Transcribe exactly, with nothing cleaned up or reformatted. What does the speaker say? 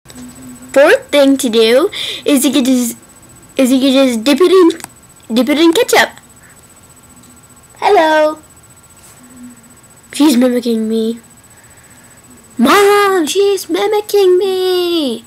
Fourth thing to do is you could just is you could just dip it in dip it in ketchup. Hello. She's mimicking me. Mom, she's mimicking me.